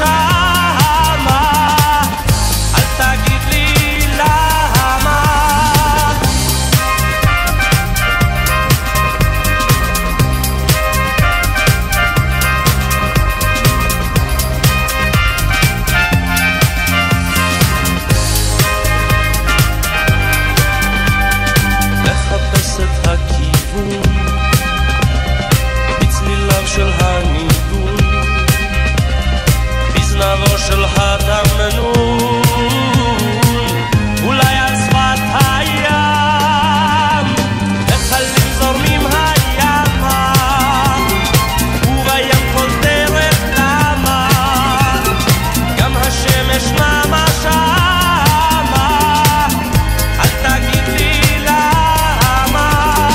שמה, אל תגיד לי למה. לחפש את הכיוון בצליליו של הניגון, בזנבו של התמנון, אולי על שפת הים החלים זורמים הימה, ובים כל דרך נמה, גם השמש נמה שמה, אל תגיד לי למה.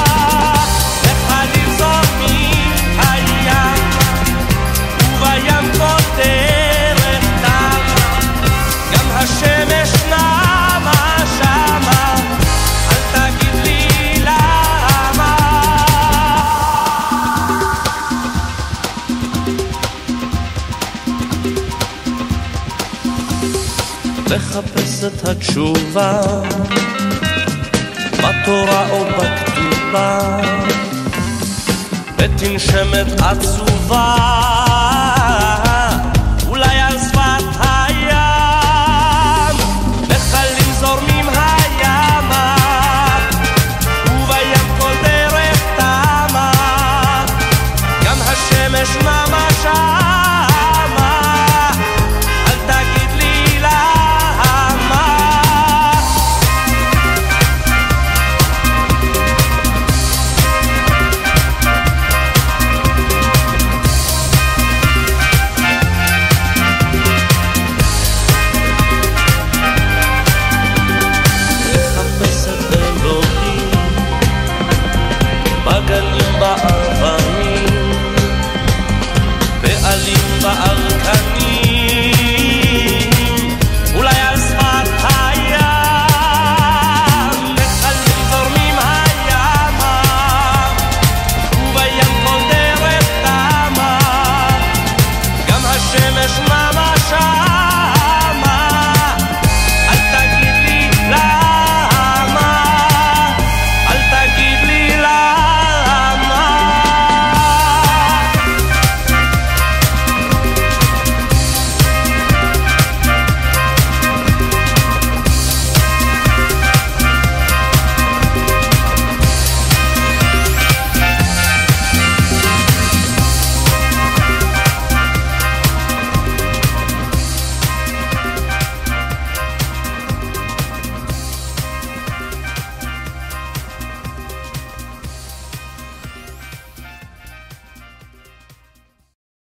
החלים זורמים הים, ובים כל דרך נמה, גם השמש נמה שמה, אל תגיד לי למה. לחפש את התשובה בתורה או בכתובה, ותנשמת עצובה